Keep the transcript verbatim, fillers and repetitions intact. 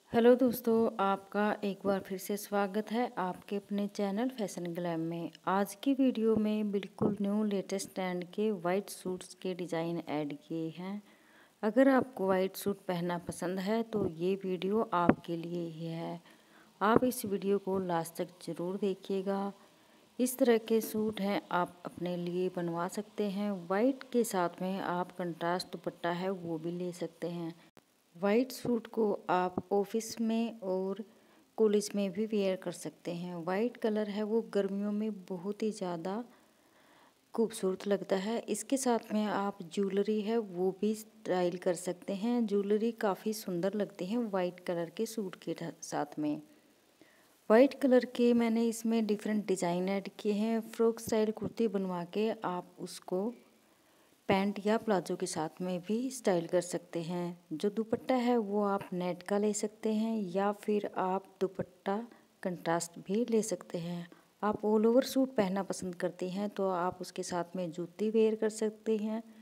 Hello दोस्तों, आपका एक बार फिर से स्वागत है आपके अपने चैनल फैशन ग्लैम में। आज की वीडियो में बिल्कुल न्यू लेटेस्ट ट्रेंड के वाइट सूट्स के डिज़ाइन ऐड किए हैं। अगर आपको वाइट सूट पहनना पसंद है तो ये वीडियो आपके लिए ही है। आप इस वीडियो को लास्ट तक ज़रूर देखिएगा। इस तरह के सूट हैं, आप अपने लिए बनवा सकते हैं। वाइट के साथ में आप कंट्रास्ट दुपट्टा है वो भी ले सकते हैं। वाइट सूट को आप ऑफिस में और कॉलेज में भी वेयर कर सकते हैं। वाइट कलर है वो गर्मियों में बहुत ही ज़्यादा खूबसूरत लगता है। इसके साथ में आप ज्वेलरी है वो भी स्टाइल कर सकते हैं। ज्वेलरी काफ़ी सुंदर लगती है वाइट कलर के सूट के साथ में। वाइट कलर के मैंने इसमें डिफरेंट डिज़ाइन ऐड किए हैं। फ्रॉक स्टाइल कुर्ती बनवा के आप उसको पैंट या प्लाजो के साथ में भी स्टाइल कर सकते हैं। जो दुपट्टा है वो आप नेट का ले सकते हैं या फिर आप दुपट्टा कंट्रास्ट भी ले सकते हैं। आप ऑल ओवर सूट पहनना पसंद करते हैं तो आप उसके साथ में जूती वेयर कर सकते हैं।